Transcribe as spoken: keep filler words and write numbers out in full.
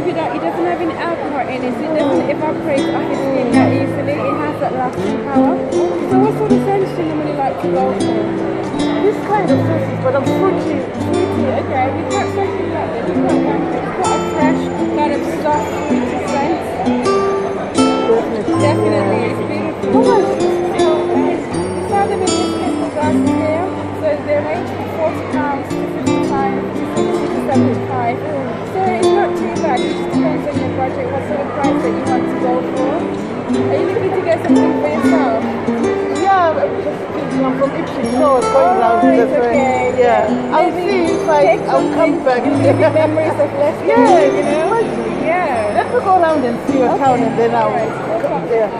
without, it doesn't have any alcohol in it, so it doesn't evaporate off your skin that easily. It has that lasting power. So what sort of scent do you normally like to go for? This kind of sauce, but I'm fruity. Fruity, okay. We've got something like this. We've got one that's got a fresh, kind of soft, fruity scent. Definitely. Definitely, it's beautiful. How much? So, we sell them in biscuits glasses here. So they range from forty pounds to fifty-five to sixty to seventy-five. So it's not too bad. It just depends on your budget, what sort of price that you want to go for. Are you looking to get something for yourself? Yeah, just thinking I'm from Ipswich, so it's going Oh, round to it's the friend. okay. Yeah. I'll Maybe see if I, take I'll come something, back. Maybe memories of less than, Yeah, you know? imagine. Yeah. Let me go around and see your Okay. town and then I'll Alright, no come problem. there.